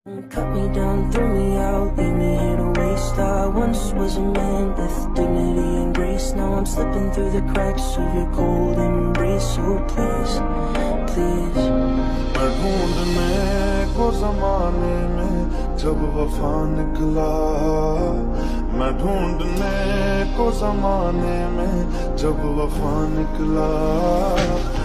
Cut me down, threw me out, leave me here to waste. I once was a man with dignity and grace. Now I'm slipping through the cracks of your cold embrace. So please, please. मैं ढूंढने को ज़माने में जब वफा निकला, मैं ढूंढने को ज़माने में जब वफा निकला।